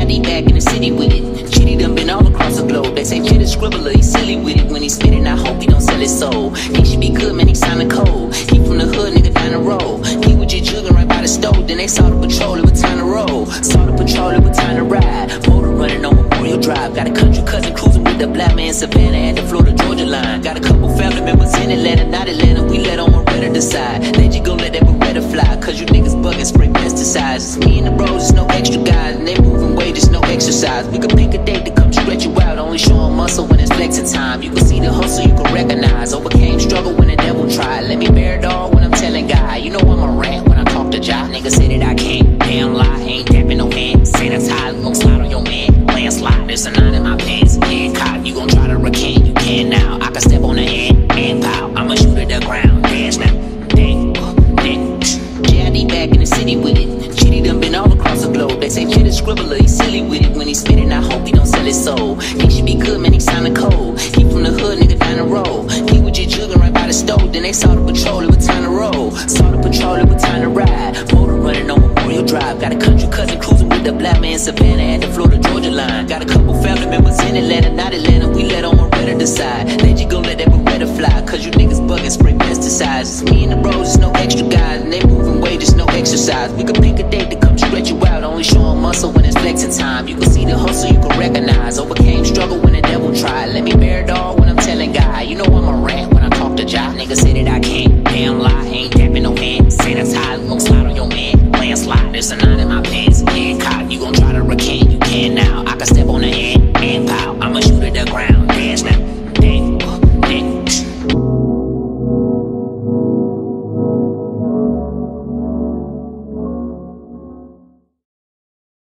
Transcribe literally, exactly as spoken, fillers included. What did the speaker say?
D back in the city with it. Chitty done been all across the globe. They say Chitty scribbler, he silly with it. When he spit it, I hope he don't sell his soul. He should be good, man, he sounding cold. He from the hood, nigga, down the road. He was just jugging right by the stove. Then they saw the patrol, it was time to roll. Saw the patrol, it was time to ride. Motor running on Memorial Drive. Got a country cousin cruising with the black man Savannah at the Florida Georgia line. Got a couple family members in Atlanta, not Atlanta. We let on Beretta decide. They just gon' let that Beretta fly. Cause you niggas bugging, spray pesticides. It's me and the bros, just no extra guys. And they moving weight, just no exercise. We could pick a date to come stretch you out. Only showing muscle when it's flexing time. You can see the hustle, you can recognize. Overcame struggle when the devil tried. Let me bear it all when I'm telling God. You know I'm a rant when I talk to Josh. Niggas say that I can't. Damn lie, ain't tapping no hand. Sanitize, gon' slide on your man. Landslide, there's a nine in my pants. Hand caught, you gon' try to recant. You can now. I can step on the hand and pow. I'ma shoot at the ground. Dance now. Dance. J I D back in the city with it. Chitty done been all across the globe. They say Chitty scribbler, he silly with it. When he spit it, I hope he don't sell his soul. He should be good, man, he sounding cold. He from the hood, nigga, down the road. He was just jugging right by the stove. Then they saw the patrol, it was time to roll. Saw the patrol, it was time to ride. Motor running on Memorial Drive. Got a country cousin cruising with the black man Savannah at the Florida Georgia line. Got a couple family members in Atlanta, not Atlanta. We let on Beretta decide. They just gon' let that Beretta fly. Cause you niggas bugging, spray pesticides. It's me and the bros, just no extra guys. And they moving weight, just no exercise. We could pick a date to come stretch you out. Only showing muscle when it's flexing time. You can see the hustle, you can recognize. Overcame struggle when the devil tried. Let me bear it all when I'm telling God.